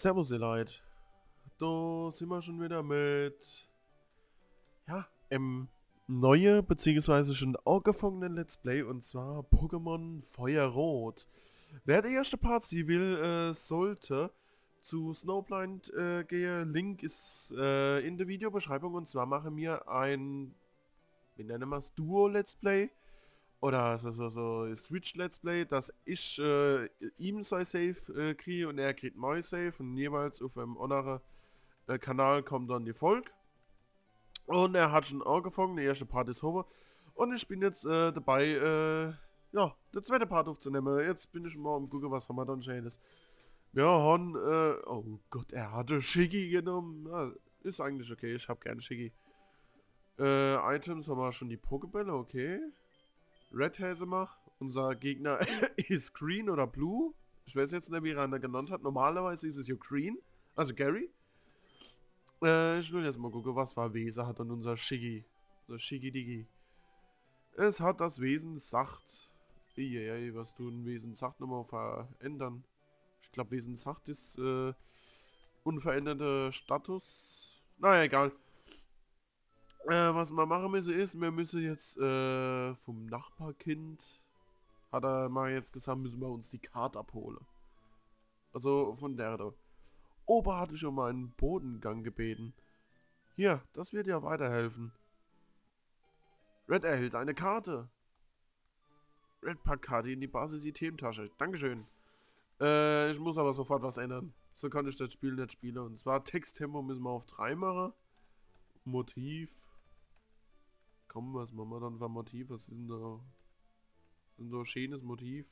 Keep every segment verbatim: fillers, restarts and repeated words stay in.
Servus ihr Leute. Da sind wir schon wieder mit, ja, ähm, neue, beziehungsweise schon angefangenen Let's Play, und zwar Pokémon Feuerrot. Wer der erste Part sie will, äh, sollte zu Snowblind äh, gehen. Link ist äh, in der Videobeschreibung, und zwar mache mir ein, wie nennen wir es, Duo-Let's Play. Oder so, so, so Switch Let's Play, dass ich äh, ihm sein Save äh, kriege und er kriegt mein Save, und jeweils auf einem anderen äh, Kanal kommt dann die Folge. Und er hat schon angefangen, der erste Part ist over. Und ich bin jetzt äh, dabei, äh, ja, der zweite Part aufzunehmen. Jetzt bin ich mal am gucken, was haben wir dann Schönes. Wir haben, äh, oh Gott, er hatte Shiggy genommen. Ja, ist eigentlich okay, ich habe gerne Shiggy. Äh, Items haben wir schon die Pokebälle, okay. Red Haze wir. Unser Gegner ist Green oder Blue. Ich weiß jetzt nicht, wie er ihn genannt hat. Normalerweise ist es ja Green. Also Gary. Äh, ich will jetzt mal gucken, was für ein Wesen hat dann unser Shiggy. Unser Shiggy-Diggy. Es hat das Wesen Sacht. Eieiei, was tun Wesen Sacht nochmal verändern? Ich glaube, Wesen Sacht ist äh, unveränderter Status. Naja, egal. Äh, was wir machen müssen ist, wir müssen jetzt äh, vom Nachbarkind, hat er mal jetzt gesagt, müssen wir uns die Karte abholen. Also von der da. Opa hatte schon mal einen Bodengang gebeten. Hier, das wird ja weiterhelfen. Red erhält eine Karte. Red packt Karte in die Basis-Item-Tasche. Dankeschön. Äh, ich muss aber sofort was ändern. So kann ich das Spiel nicht spielen. Und zwar Texttempo müssen wir auf drei machen. Motiv. Komm, was machen wir dann für Motiv? Was ist denn da? Ist so ein schönes Motiv.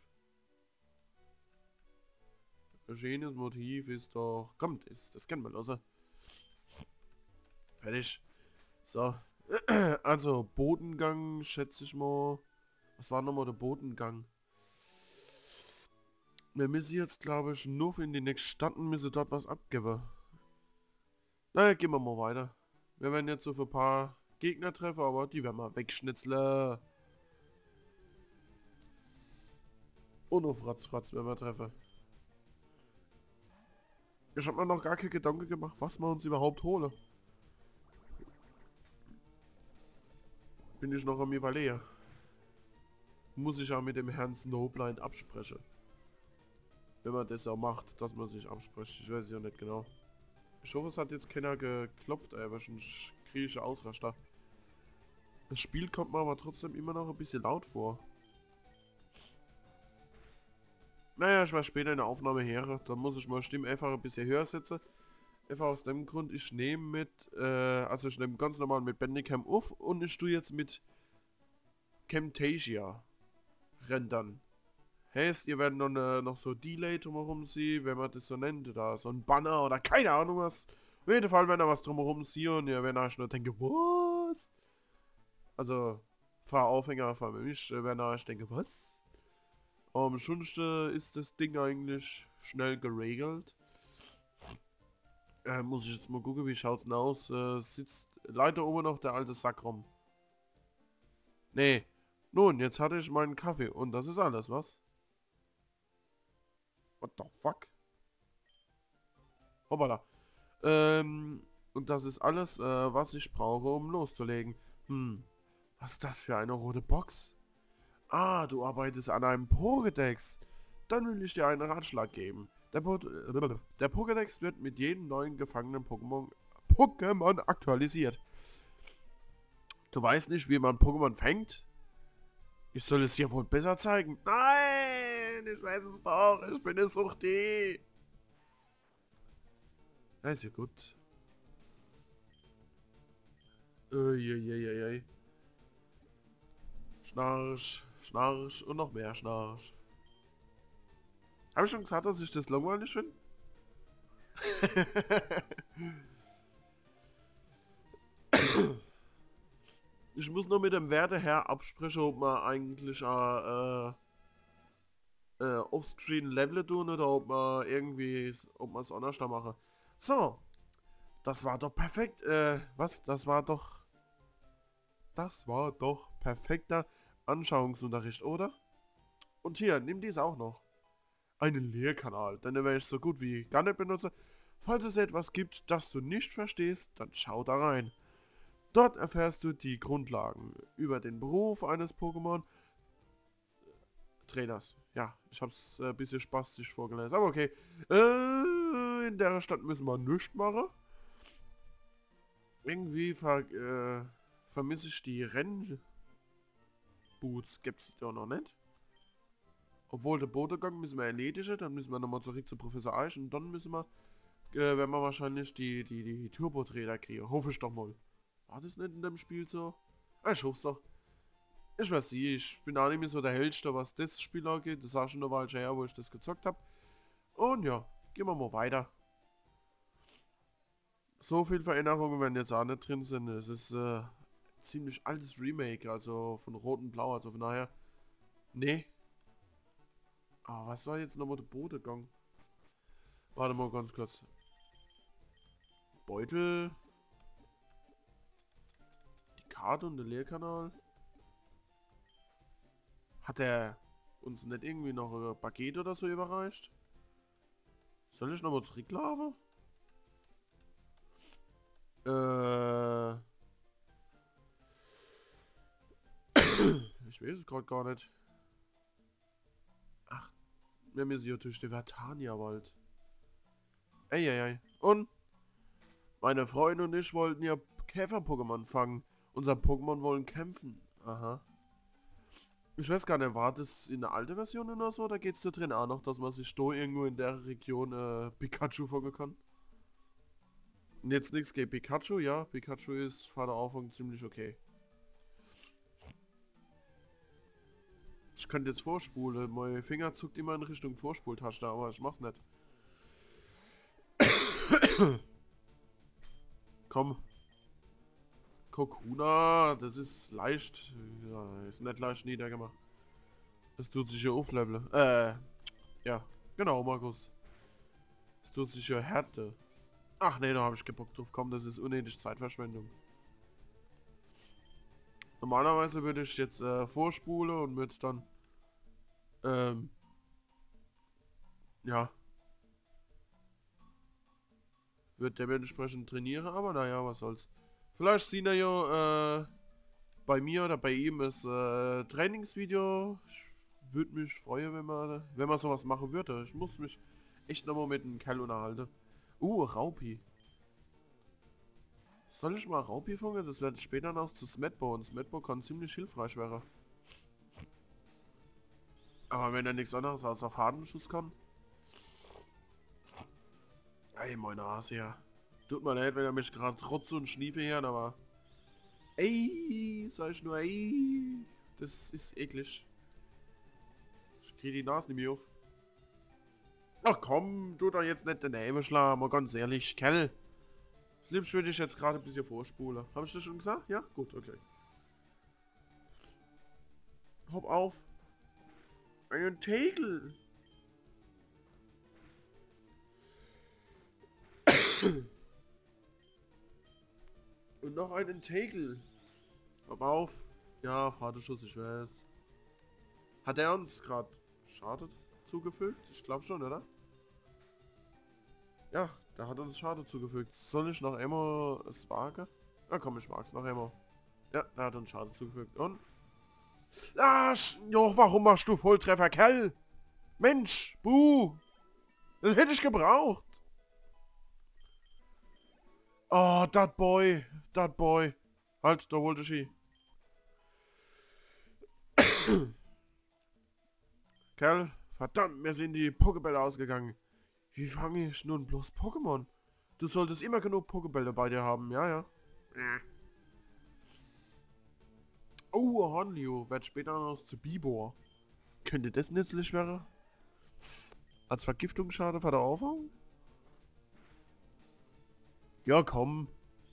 Ein schönes Motiv ist doch... Kommt, das, das kennen wir, lassen. Fertig. So. Also, Bodengang, schätze ich mal. Was war nochmal der Bodengang? Wir müssen jetzt, glaube ich, nur in die nächste Stadt und müssen dort was abgeben. Naja, gehen wir mal weiter. Wir werden jetzt so für ein paar Gegner treffen, aber die werden wir wegschnitzeln. Und auf Ratzfratz werden wir treffen. Ich habe mir noch gar keine Gedanken gemacht, was wir uns überhaupt holen. Bin ich noch am Überlegen. Muss ich ja mit dem Herrn Snowblind absprechen. Wenn man das ja macht, dass man sich abspricht. Ich weiß ja nicht genau. Ich hoffe, es hat jetzt keiner geklopft, aber schon kriege ich Ausraster. Das Spiel kommt mir aber trotzdem immer noch ein bisschen laut vor. Naja, ich war später in der Aufnahme her, da muss ich mal Stimme einfach ein bisschen höher setzen. Einfach aus dem Grund, ich nehme mit, äh, also ich nehme ganz normal mit Bandicam auf, und ich tue jetzt mit Camtasia rendern. Heißt, ihr werdet noch, ne, noch so Delay drumherum sehen, wenn man das so nennt, oder so ein Banner oder keine Ahnung was. Auf jeden Fall, wenn ihr was drumherum sieht und ihr werdet euch nur denken, was? Also, Fahraufhänger für mich, wenn ihr euch denken, was? Am schönsten ist das Ding eigentlich schnell geregelt. Äh, muss ich jetzt mal gucken, wie schaut's denn aus? Äh, sitzt leider oben noch der alte Sack rum. Nee. Nun, jetzt hatte ich meinen Kaffee und das ist alles, was? What the fuck? Hoppala. Ähm, und das ist alles, äh, was ich brauche, um loszulegen. Hm, was ist das für eine rote Box? Ah, du arbeitest an einem Pokédex. Dann will ich dir einen Ratschlag geben. Der, po äh, der Pokédex wird mit jedem neuen gefangenen Pokémon Pokémon aktualisiert. Du weißt nicht, wie man Pokémon fängt? Ich soll es dir wohl besser zeigen. Nein, ich weiß es doch. Ich bin eine Suchti. Das ist ja gut. Uiuiuiui. Schnarch, Schnarch und noch mehr Schnarch. Habe ich schon gesagt, dass ich das langweilig finde? Ich muss nur mit dem Werteherr absprechen, ob man eigentlich äh, äh, Offscreen Level tun oder ob man irgendwie, ob man es anders da machen. So, das war doch perfekt. Äh, was? Das war doch, das war doch perfekter Anschauungsunterricht, oder? Und hier, nimm dies auch noch. Einen Lehrkanal, denn den werde ich so gut wie gar nicht benutzen. Falls es etwas gibt, das du nicht verstehst, dann schau da rein. Dort erfährst du die Grundlagen über den Beruf eines Pokémon Trainers. Ja, ich hab's ein äh, bisschen spastisch vorgelesen, aber okay. Äh, in der Stadt müssen wir nichts machen. Irgendwie ver äh, vermisse ich die Rennboots. Gibt's doch noch nicht. Obwohl, der Bodegang müssen wir erledigen, dann müssen wir nochmal zurück zu Professor Eich und dann müssen wir, äh, werden wir wahrscheinlich die, die, die Turboträder kriegen. Hoffe ich doch mal. War das nicht in dem Spiel so? Ah, ich hoffe doch. Ich weiß nicht, ich bin auch nicht mehr so der Hellste, was das Spiel angeht. Das war schon eine Weile her, wo ich das gezockt habe. Und ja, gehen wir mal weiter. So viele Veränderungen werden jetzt auch nicht drin sind. Es ist äh, ziemlich altes Remake, also von Rot und Blau, also von daher. Nee. Ah, was war jetzt nochmal der Bodegang? Warte mal ganz kurz. Beutel. Die Karte und der Leerkanal. Hat er uns nicht irgendwie noch ein Paket oder so überreicht? Soll ich nochmal zurücklaufen? Äh. Ich weiß es gerade gar nicht. Ach, wir müssen hier durch den Vertania-Wald. Eieiei. Und? Meine Freunde und ich wollten ja Käfer-Pokémon fangen. Unser Pokémon wollen kämpfen. Aha. Ich weiß gar nicht, war das in der alten Version oder so? Da geht es da drin auch noch, dass man sich da irgendwo in der Region äh, Pikachu fangen kann. Und jetzt nichts gegen Pikachu, ja. Pikachu ist vor der Anfang ziemlich okay. Ich könnte jetzt vorspulen. Mein Finger zuckt immer in Richtung Vorspultaste, aber ich mach's nicht. Komm. Kokuna, das ist leicht. Ja, ist nicht leicht niedergemacht. Das tut sich hier aufleveln. Äh, ja. Genau, Markus. Das tut sich hier Härte. Ach nee, da habe ich keinen Bock drauf. Komm, das ist unnötig Zeitverschwendung. Normalerweise würde ich jetzt äh, vorspulen und würde dann ähm, ja, wird dementsprechend trainieren, aber naja, was soll's. Vielleicht sehen wir ja äh, bei mir oder bei ihm das äh, Trainingsvideo. Ich würde mich freuen, wenn man, wenn man sowas machen würde. Ich muss mich echt nochmal mit dem Kerl unterhalten. Uh, Raupi. Soll ich mal Raupi fangen? Das wird später noch zu Smetbo und Smetbo kann ziemlich hilfreich werden. Aber wenn er nichts anderes außer Fadenschuss kann. Ey, meine Nase ja. Tut mir leid, wenn er mich gerade trotz und schniefe hört, aber. Ey, sag ich nur, ey. Das ist eklig. Ich kriege die Nase nicht mehr auf. Ach komm, tu doch jetzt nicht den Namen schlagen, mal ganz ehrlich, Kerl. Das Liebste würde ich jetzt gerade ein bisschen vorspulen. Habe ich das schon gesagt? Ja? Gut, okay. Hopp auf. Einen Tegel. Und noch einen Tegel. Hopp auf. Ja, Vaterschuss, ich weiß. Hat er uns gerade Schaden zugefügt? Ich glaube schon, oder? Ja, der hat uns Schaden zugefügt. Soll ich noch einmal es wagen? Ja komm, ich mag's noch einmal. Ja, er hat uns Schaden zugefügt. Und? Ah, jo, warum machst du Volltreffer, Kerl? Mensch, buh. Das hätte ich gebraucht. Oh, dat boy. Dat boy. Halt, da wollte ich hin. Kerl, verdammt, mir sind die Pokébälle ausgegangen. Wie fange ich nun bloß Pokémon? Du solltest immer genug Pokébälle bei dir haben, ja, ja. Oh, Hornlio wird später noch zu Bibor. Könnte das nützlich werden? Als Vergiftungsschade vor der Aufwärmung? Ja, komm.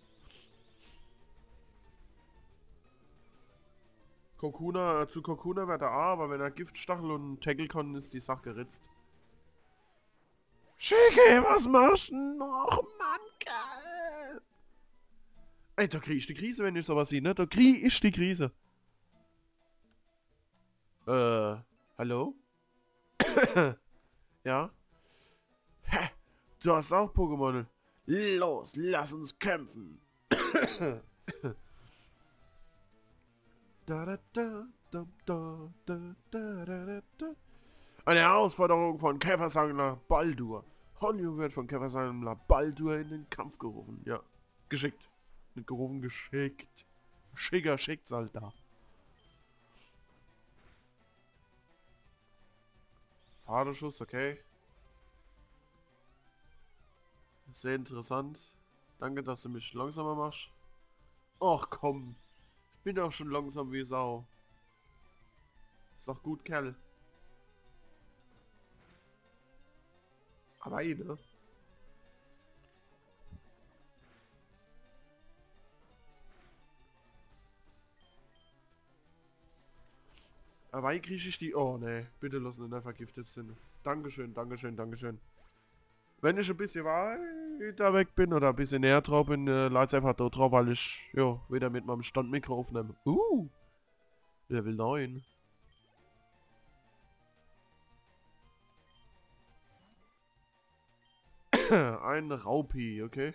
Kokuna, äh, zu Kokuna wird er A, aber wenn er Giftstachel und Tackle kann, ist die Sache geritzt. Schicke, was machst du noch, Mann, Kerl? Ey, da krieg ich die Krise, wenn ich sowas sehe, ne? Da krieg ich die Krise. Äh, hallo? Ja? Hä? Du hast auch Pokémon. Los, lass uns kämpfen. Da, da, da, da, da, da, da, da, da. Eine Herausforderung von Käfersammler Baldur. Honio wird von Käfersammler Baldur in den Kampf gerufen. Ja, geschickt. Nicht gerufen, geschickt. Schicker Schicksal da. Faderschuss, okay. Sehr interessant. Danke, dass du mich langsamer machst. Ach komm. Ich bin doch schon langsam wie Sau. Ist doch gut, Kerl. Aber eine. Aber wie kriege ich die... Oh ne, bitte lass nicht vergiftet sind. Dankeschön, Dankeschön, Dankeschön. Wenn ich ein bisschen weiter weg bin oder ein bisschen näher drauf bin, äh, lade einfach da drauf, weil ich jo, wieder mit meinem Standmikro aufnehme. Uh, Level neun. Ein Raupi, okay.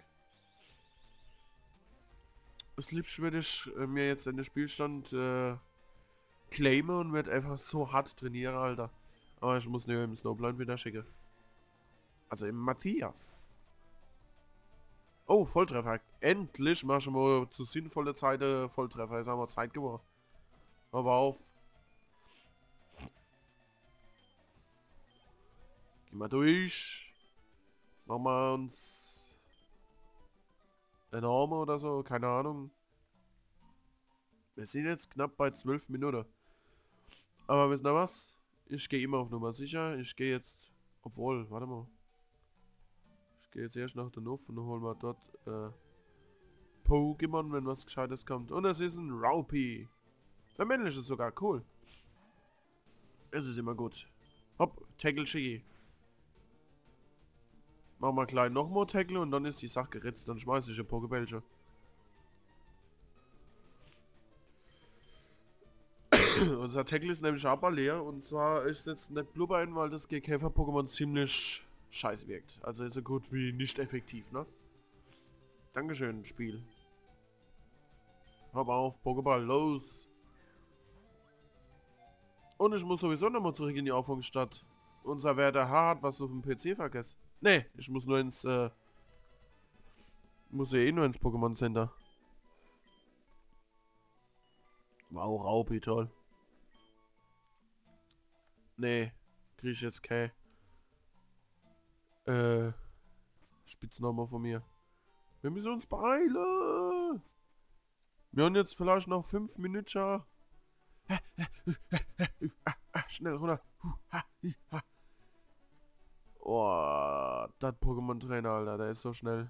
Das liebste würde ich äh, mir jetzt in den Spielstand äh, claimen und wird einfach so hart trainieren, Alter. Aber ich muss nur im Snowblind wieder schicken. Also im Matthias. Oh, Volltreffer. Endlich mal schon mal zu sinnvolle Zeit äh, Volltreffer. Jetzt haben wir Zeit geworden. Aber auf. Gehen wir durch. Machen wir uns einen Arm oder so. Keine Ahnung. Wir sind jetzt knapp bei zwölf Minuten. Aber wisst ihr was? Ich gehe immer auf Nummer sicher. Ich gehe jetzt... Obwohl, warte mal. Ich gehe jetzt erst nach der Nuff und dann holen wir dort äh, Pokémon, wenn was Gescheites kommt. Und es ist ein Raupi. Der männliche ist sogar cool. Es ist immer gut. Hopp, Tackle Shiggy. Machen wir klein nochmal Tackle und dann ist die Sache geritzt. Dann schmeiße ich eine Pokébällchen. Unser Tackle ist nämlich aber leer und zwar ist jetzt nicht Blubberin, weil das gegen Käfer-Pokémon ziemlich scheiße wirkt. Also ist so gut wie nicht effektiv, ne? Dankeschön, Spiel. Hab auf, Pokéball, los! Und ich muss sowieso nochmal zurück in die Aufgangsstadt. Unser werter H hat was auf dem P C vergessen. Ne, ich muss nur ins, äh... muss ja eh nur ins Pokémon Center. Wow, Raupi, toll. Nee, krieg ich jetzt kein äh, Spitzname von mir. Wir müssen uns beeilen. Wir haben jetzt vielleicht noch fünf Minuten. Schnell runter. Oh, das Pokémon-Trainer, Alter, der ist so schnell.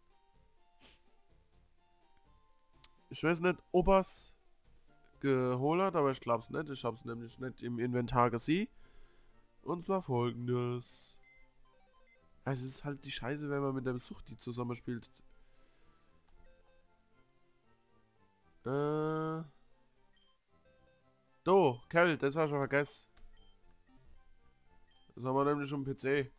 Ich weiß nicht, ob er's geholt hat, aber ich glaub's nicht. Ich hab's nämlich nicht im Inventar gesehen. Und zwar folgendes. Also es ist halt die Scheiße, wenn man mit der Sucht die zusammenspielt. Äh. Do, Kerl, das hast du schon vergessen. Das haben wir nämlich schon am P C.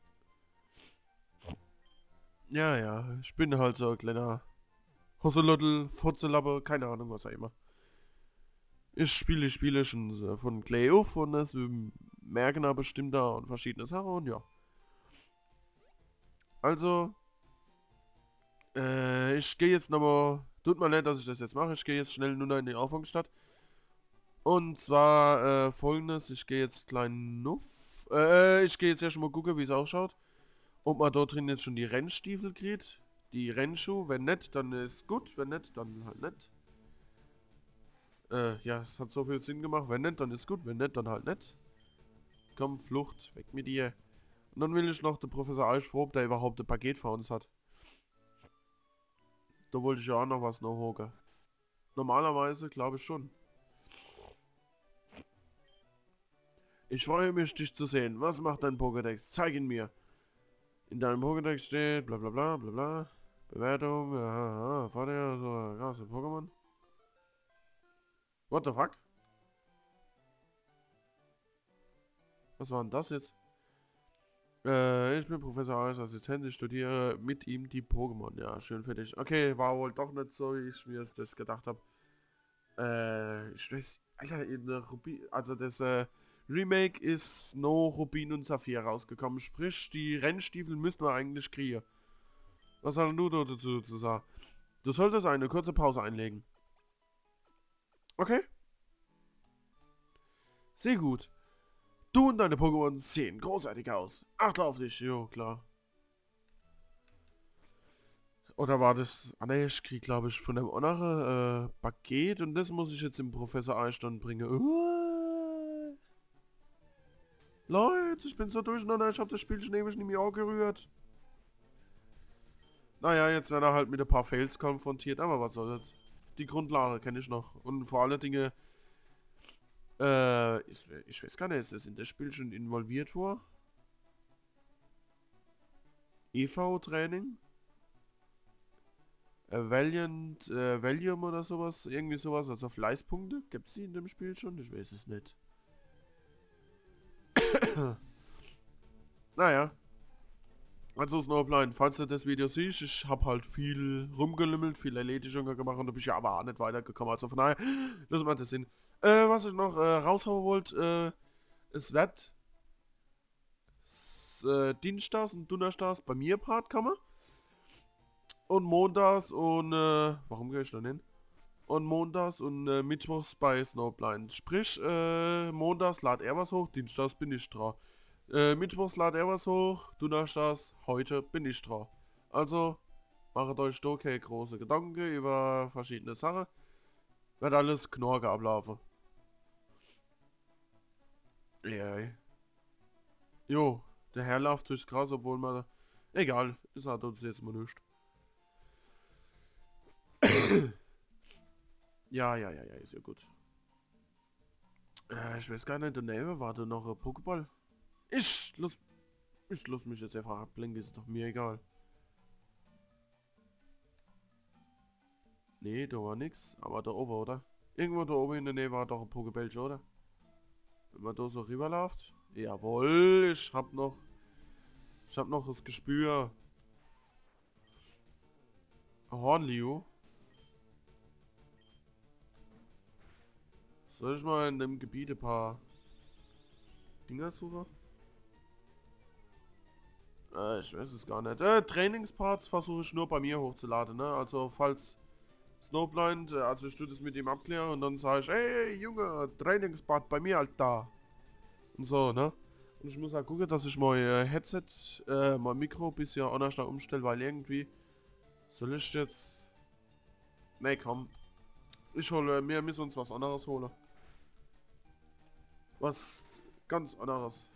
Ja, ja, ich bin halt so ein kleiner Hosselottel, Fotzelappe, keine Ahnung, was auch immer. Ich spiele Spiele schon von Clay auf und das merken aber bestimmt da und verschiedene Sachen und ja. Also, äh, ich gehe jetzt nochmal, tut mir leid, dass ich das jetzt mache, ich gehe jetzt schnell nur noch in die Aufgangsstadt. Und zwar äh, folgendes, ich gehe jetzt klein Nuff, äh, ich gehe jetzt erst mal gucken, wie es ausschaut. Ob man dort drin jetzt schon die Rennstiefel kriegt, die Rennschuhe, wenn nicht, dann ist gut, wenn nicht, dann halt nicht. Äh, ja, es hat so viel Sinn gemacht. Wenn nicht, dann ist gut. Wenn nicht, dann halt nicht. Komm, Flucht, weg mit dir. Und dann will ich noch den Professor Eichfroh, ob der überhaupt ein Paket für uns hat. Da wollte ich ja auch noch was noch holen. Normalerweise glaube ich schon. Ich freue mich, dich zu sehen. Was macht dein Pokédex? Zeig ihn mir. In deinem Pokédex steht bla bla bla bla bla. Bewertung, ja, Vorteil, so, krasse Pokémon. What the fuck? Was war denn das jetzt? Äh, ich bin Professor als Assistent, ich studiere mit ihm die Pokémon. Ja, schön für dich. Okay, war wohl doch nicht so, wie ich mir das gedacht habe. Äh, ich weiß, Alter, in der Rubin, also das äh, Remake ist no Rubin und Saphir rausgekommen. Sprich, die Rennstiefel müssten wir eigentlich kriegen. Was hast du dazu zu sagen? Du solltest eine kurze Pause einlegen. Okay? Sehr gut. Du und deine Pokémon sehen großartig aus. Achte auf dich, jo, klar. Oder war das... Ah ne, ich krieg, glaube ich, von dem anderen äh, Paket und das muss ich jetzt im Professor Einstein bringen. Uh, Leute, ich bin so durcheinander, ich habe das Spiel schon ewig nicht mehr angerührt. Naja, jetzt werden wir halt mit ein paar Fails konfrontiert, aber was soll's. Die Grundlage kenne ich noch. Und vor allen Dingen... Äh, ich, ich weiß gar nicht, ist das in das Spiel schon involviert war? E V-Training? Äh, Valiant, äh, Valium oder sowas, irgendwie sowas, also Fleißpunkte, gibt's die in dem Spiel schon? Ich weiß es nicht. Naja. Also Snowblind, falls du das Video siehst, ich hab halt viel rumgelümmelt, viel Erledigungen gemacht und du bist ja aber auch nicht weitergekommen, also von daher, das macht das Sinn. Äh, was ich noch äh, raushauen wollte, äh, es wird äh, Dienstags und Donnerstags bei mir Part kommen. Und montags und, äh, warum gehe ich da hin? Und montags und äh, mittwochs bei Snowblind. Sprich, äh, montags lad er was hoch, dienstags bin ich dran. Äh, mittwochs lad er was hoch, donnerstags, heute bin ich dran. Also, macht euch da keine große Gedanken über verschiedene Sachen. Wird alles knorke ablaufen. Ja. Jo, der Herr läuft durchs Gras, obwohl man... Egal, das hat uns jetzt mal nichts. Ja, ja, ja, ja, ist ja gut. Äh, ich weiß gar nicht, daneben war da noch ein Pokéball. Ich lass, ich lass mich jetzt einfach ablenken, ist doch mir egal. Nee, da war nix, aber da oben, oder? Irgendwo da oben in der Nähe war doch ein Pokéball, oder? Wenn man da so rüberläuft. Jawohl, ich hab noch... Ich hab noch das Gespür. Hornliu. Soll ich mal in dem Gebiet ein paar Dinger suchen? Äh, ich weiß es gar nicht. Äh, Trainingsparts versuche ich nur bei mir hochzuladen, ne? Also falls Snowblind, äh, also ich tue das mit ihm abklären und dann sage ich, ey Junge, Trainingspart bei mir halt da. Und so, ne? Und ich muss auch gucken, dass ich mein äh, Headset, äh, mein Mikro ein bisschen anders da umstelle, weil irgendwie soll ich jetzt... Ne, komm. Ich hole, wir müssen uns was anderes holen. Was ganz anderes.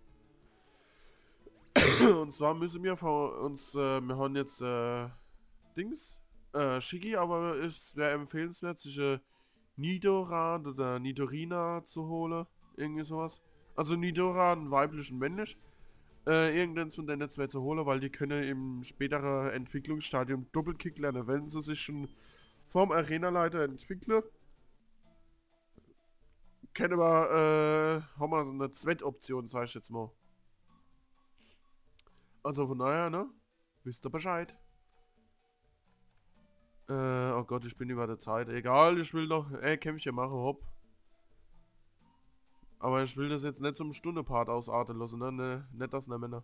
Und zwar müssen wir von uns, äh, wir haben jetzt, äh, Dings, äh, Shiggy, aber es wäre empfehlenswert, sich äh, Nidoran oder Nidorina zu holen. Irgendwie sowas. Also Nidoran, weiblich und männlich. Äh, irgendeins von denen zwei zu holen, weil die können im späteren Entwicklungsstadium Doppelkick lernen, wenn sie sich schon vom Arenaleiter entwickeln. Kennen wir, äh, haben wir so eine Zweitoption, sag ich jetzt mal. Also von daher, ne? Wisst ihr Bescheid. Äh, oh Gott, ich bin über der Zeit. Egal, ich will noch, ey, Kämpfchen machen, hopp. Aber ich will das jetzt nicht zum Stunde-Part ausarten lassen, ne? ne? Nicht das, ne, Männer.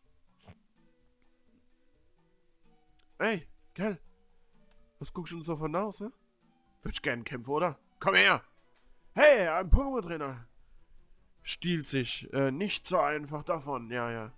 Ey, Kerl. Was guckst du denn so von aus, ne? Würdest gern kämpfen, oder? Komm her! Hey, ein Pokémon-Trainer! Stiehlt sich, äh, nicht so einfach davon, ja, ja.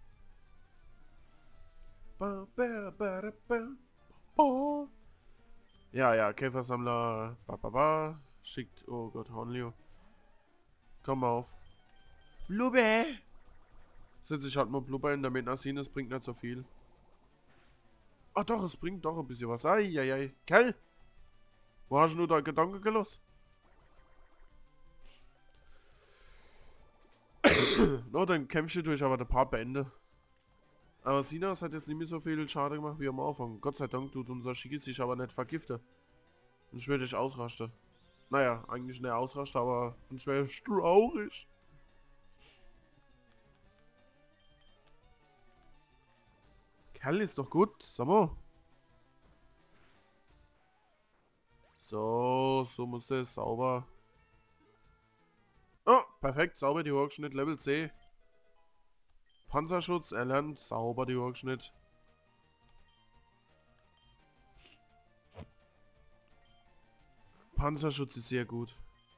Ba, ba, ba, ba, ba. Oh. Ja, ja, Käfersammler, ba, ba, ba. Schickt, oh Gott, Hornlio. Komm mal auf. Blubbe! Setz ich halt mal Blubber in der Metnasin, das bringt nicht so viel. Ach doch, es bringt doch ein bisschen was. Eieiei. Kell! Wo hast du nur deinen Gedanken gelassen? No, dann kämpfst du ich aber den Part beende. Aber Sinas hat jetzt nicht mehr so viel Schade gemacht wie am Anfang. Gott sei Dank tut unser Schicki sich aber nicht vergiften. Sonst würde ich ausrasten. Naja, eigentlich nicht ausrasten, aber sonst wäre ich traurig. Kerl ist doch gut. Sag mal. So, so muss das. Sauber. Oh, perfekt. Sauber die Hochschnitt. Level C. Panzerschutz erlernt. Sauber die Hochschnitt. Panzerschutz ist sehr gut.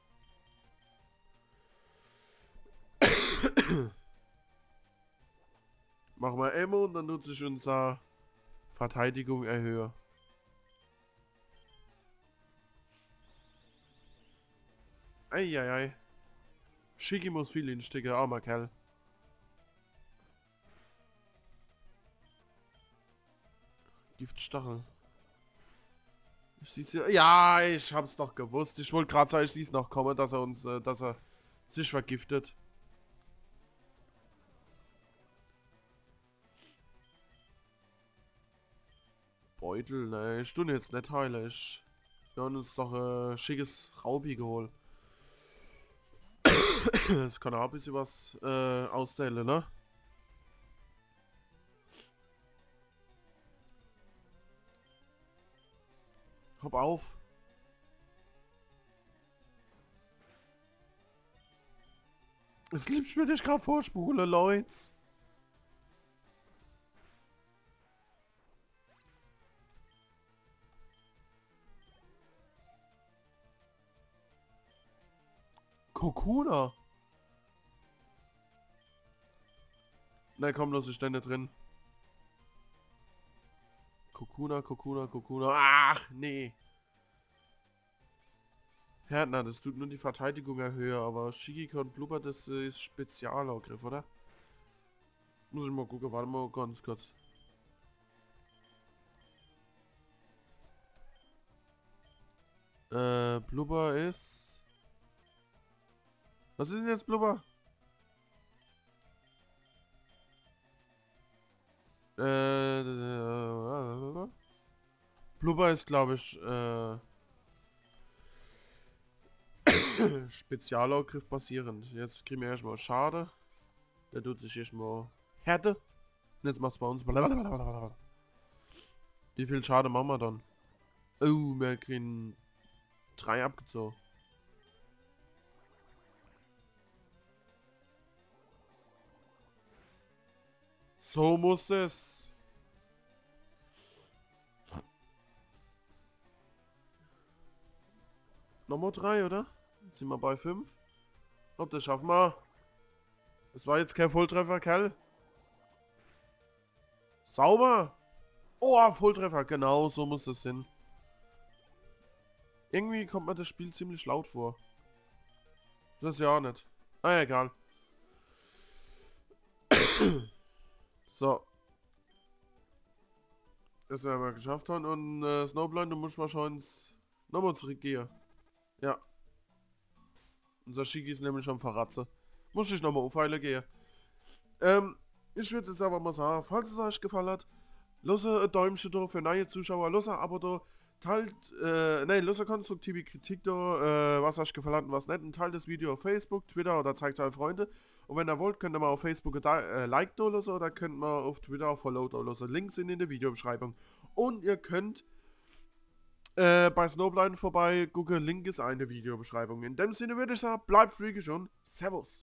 Machen wir Ammo und dann nutze ich unsere Verteidigung erhöhe. Eieiei. Schicki muss viel instecken, armer Kerl. Giftstachel. Ich sieh's ja. Ja, ich hab's doch gewusst. Ich wollte gerade sagen, ich sieh's noch kommen, dass er uns, äh, dass er sich vergiftet. Beutel, ne, ich tue jetzt nicht heilig. Wir haben uns doch äh, schickes Raubi geholt. Das kann auch ein bisschen was äh, ausstellen, ne? Hop auf. Es liebst mir dich gerade vorspule, Leute. Kokuna. Nein, komm, los, ich stände drin. Kokuna, Kokuna, Kokuna. Ach, nee. Härtner, das tut nur die Verteidigung erhöhen, aber Shigika und Blubber, das äh, ist Spezialangriff, oder? Muss ich mal gucken, warte mal ganz kurz. Äh, Blubber ist... Was ist denn jetzt Blubber? Äh, äh, Blubber ist, glaube ich, äh, Spezialangriff basierend. Jetzt kriegen wir erstmal Schade. Der tut sich erstmal Härte. Und jetzt macht's bei uns. Wie viel Schade machen wir dann? Oh, wir kriegen drei abgezogen. So muss es. Nochmal drei, oder? Jetzt sind wir bei fünf. Ob das schaffen wir. Das war jetzt kein Volltreffer, Kerl. Sauber. Oh, Volltreffer. Genau, so muss es hin. Irgendwie kommt mir das Spiel ziemlich laut vor. Das ist ja auch nicht. Ah, egal. So. Das werden wir geschafft haben. Und äh, Snowblind, du musst wahrscheinlich nochmal zurückgehen. Ja. Unser Schicki ist nämlich am Verratze. Muss ich nochmal aufheilen gehen. Ähm, ich würde jetzt aber mal sagen, falls es euch gefallen hat, lasst ein Däumchen da für neue Zuschauer, lasst ein Abo da, teilt, äh, nein, lasst eine konstruktive Kritik da, äh, was euch gefallen hat und was nicht, und teilt das Video auf Facebook, Twitter oder zeigt es euren Freunden. Und wenn ihr wollt, könnt ihr mal auf Facebook ein äh, Like da lassen oder könnt ihr auf Twitter auch Follow da lassen. Links sind in der Videobeschreibung. Und ihr könnt äh, bei Snowblind vorbei gucken, Link ist eine Videobeschreibung. In dem Sinne würde ich sagen, bleibt freakisch und Servus.